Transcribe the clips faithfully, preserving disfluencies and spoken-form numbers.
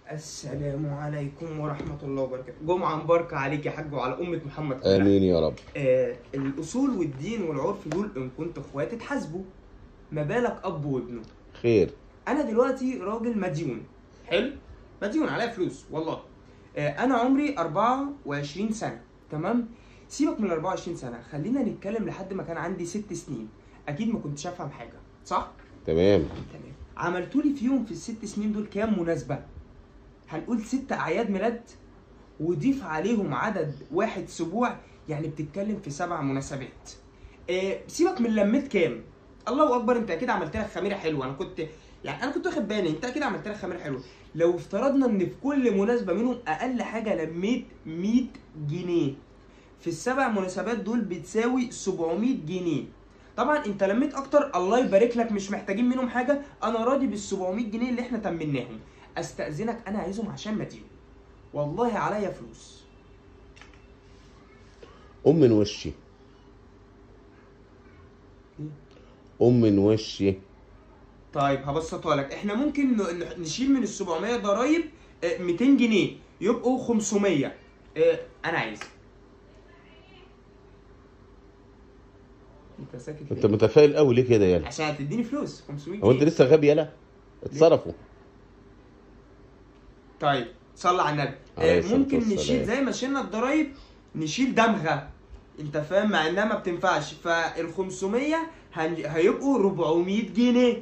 السلام عليكم ورحمة الله وبركاته. جمعة مباركة عليك يا حاج وعلى أمة محمد. آمين يا رب. آه الأصول والدين والعرف دول إن كنت إخوات اتحاسبوا، ما بالك أب وابنه. خير. أنا دلوقتي راجل مديون، حلو؟ مديون عليا فلوس والله. آه أنا عمري أربعة وعشرين سنة، تمام؟ سيبك من أربعة وعشرين سنة، خلينا نتكلم لحد ما كان عندي ست سنين، أكيد ما كنتش أفهم حاجة، صح؟ تمام. تمام. عملتولي فيهم في الست سنين دول كام مناسبة؟ هنقول ست أعياد ميلاد وضيف عليهم عدد واحد أسبوع، يعني بتتكلم في سبع مناسبات. إيه سيبك من لميت كام؟ الله أكبر، أنت أكيد عملت لك خميرة حلوة. أنا كنت يعني أنا كنت واخد بالي، أنت أكيد عملت لك خميرة حلوة. لو افترضنا إن في كل مناسبة منهم أقل حاجة لميت مية جنيه، في السبع مناسبات دول بتساوي سبعمية جنيه. طبعا انت لميت اكتر، الله يبارك لك، مش محتاجين منهم حاجه، انا راضي بال سبعمية جنيه اللي احنا تمناهم. استاذنك، انا عايزهم عشان مدين، والله عليا فلوس. قوم من وشي. قوم من وشي. طيب هبسطها لك، احنا ممكن نشيل من ال سبعمية ضرايب ميتين جنيه، يبقوا خمسمية. اه انا عايز. انت ساكت ليه؟ انت متفائل قوي ليه كده يالا؟ عشان هتديني فلوس خمسمية جنيه. هو انت لسه غبي يالا؟ اتصرفوا. طيب صلى على النبي. اه ممكن نشيل زي ما شلنا الضرايب، نشيل دمغه، انت فاهم، مع انها ما بتنفعش، فال خمسمية هيبقوا أربعمية جنيه.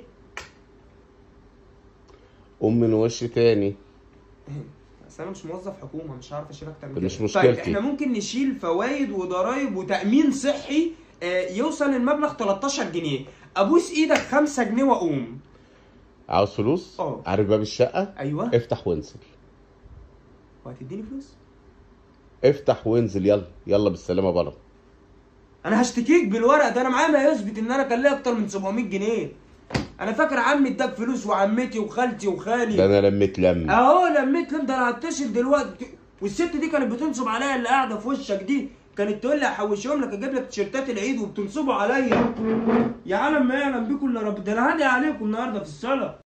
قوم من وشي تاني. بس انا مش موظف حكومه، مش هعرف اشيل اكتر من كده. كده. مش مشكلتي. طيب احنا ممكن نشيل فوائد وضرايب وتامين صحي، آه يوصل المبلغ تلتاشر جنيه. ابوس ايدك خمسة جنيه واقوم. عاوز فلوس؟ اه. عارف باب الشقه؟ ايوه. افتح وانزل. وهتديني فلوس؟ افتح وانزل، يلا يلا بالسلامه بره. انا هشتكيك بالورق ده، انا معايا ما يثبت ان انا كان ليا اكتر من سبعمية جنيه. انا فاكر عمي اداك فلوس وعمتي وخالتي وخالي. ده انا لميت لم. اهو لميت لم، ده انا هتصل دلوقتي. والست دي كانت بتنصب عليا، اللي قاعده في وشك دي كانت تقول لي هحوشهم لك، اجيب لك تيشيرتات العيد، وبتنصبوا عليا. يا عالم ما يعلم بيكم الا رب، ده انا هادي عليكم النهارده في الصلاه.